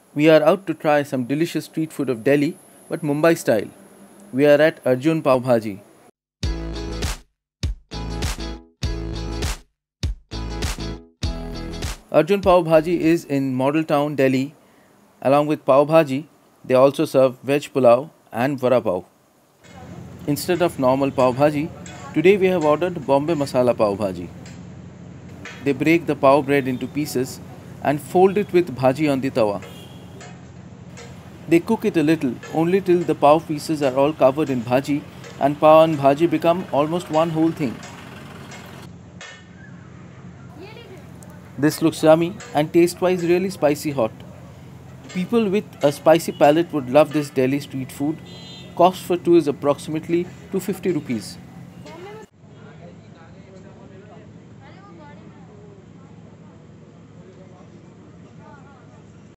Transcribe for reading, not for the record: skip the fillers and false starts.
We are out to try some delicious street food of Delhi, but Mumbai style. We are at Arjun Pav Bhaji. Arjun Pav Bhaji is in Model Town, Delhi. Along with Pav Bhaji, they also serve veg pulao and vada pav. Instead of normal Pav Bhaji, today we have ordered Bombay Masala Pav Bhaji. They break the pav bread into pieces and fold it with bhaji on the tawa. They cook it a little, only till the pav pieces are all covered in bhaji and pav and bhaji become almost one whole thing. This looks yummy and taste-wise really spicy hot. People with a spicy palate would love this Delhi street food. Cost for two is approximately 250 rupees.